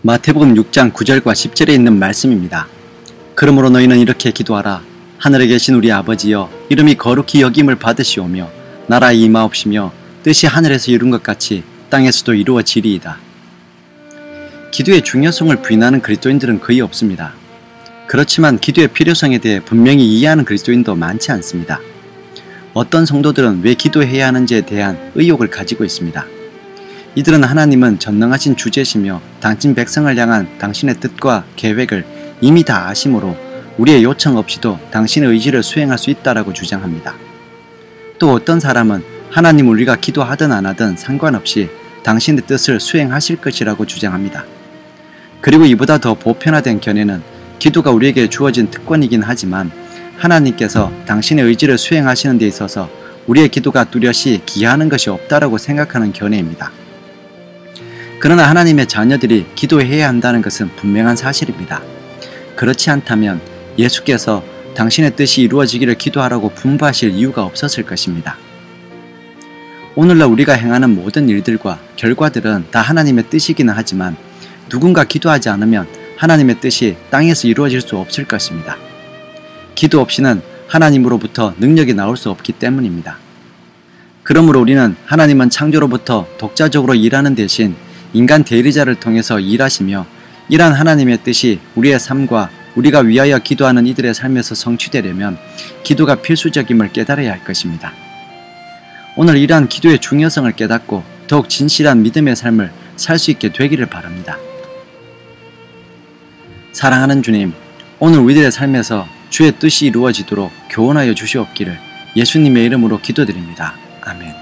마태복음 6장 9절과 10절에 있는 말씀입니다. 그러므로 너희는 이렇게 기도하라. 하늘에 계신 우리 아버지여, 이름이 거룩히 여김을 받으시오며 나라에 임하옵시며 뜻이 하늘에서 이룬 것 같이 땅에서도 이루어지리이다. 기도의 중요성을 부인하는 그리스도인들은 거의 없습니다. 그렇지만 기도의 필요성에 대해 분명히 이해하는 그리스도인도 많지 않습니다. 어떤 성도들은 왜 기도해야 하는지에 대한 의혹을 가지고 있습니다. 이들은 하나님은 전능하신 주제시며 당신 백성을 향한 당신의 뜻과 계획을 이미 다 아심으로 우리의 요청 없이도 당신의 의지를 수행할 수 있다라고 주장합니다. 또 어떤 사람은 하나님 우리가 기도하든 안 하든 상관없이 당신의 뜻을 수행하실 것이라고 주장합니다. 그리고 이보다 더 보편화된 견해는 기도가 우리에게 주어진 특권이긴 하지만 하나님께서 당신의 의지를 수행하시는 데 있어서 우리의 기도가 뚜렷이 기여하는 것이 없다라고 생각하는 견해입니다. 그러나 하나님의 자녀들이 기도해야 한다는 것은 분명한 사실입니다. 그렇지 않다면 예수께서 당신의 뜻이 이루어지기를 기도하라고 분부하실 이유가 없었을 것입니다. 오늘날 우리가 행하는 모든 일들과 결과들은 다 하나님의 뜻이기는 하지만 누군가 기도하지 않으면 하나님의 뜻이 땅에서 이루어질 수 없을 것입니다. 기도 없이는 하나님으로부터 능력이 나올 수 없기 때문입니다. 그러므로 우리는 하나님은 창조로부터 독자적으로 일하는 대신 인간 대리자를 통해서 일하시며 이러한 하나님의 뜻이 우리의 삶과 우리가 위하여 기도하는 이들의 삶에서 성취되려면 기도가 필수적임을 깨달아야 할 것입니다. 오늘 이러한 기도의 중요성을 깨닫고 더욱 진실한 믿음의 삶을 살 수 있게 되기를 바랍니다. 사랑하는 주님, 오늘 우리들의 삶에서 주의 뜻이 이루어지도록 교훈하여 주시옵기를 예수님의 이름으로 기도드립니다. 아멘.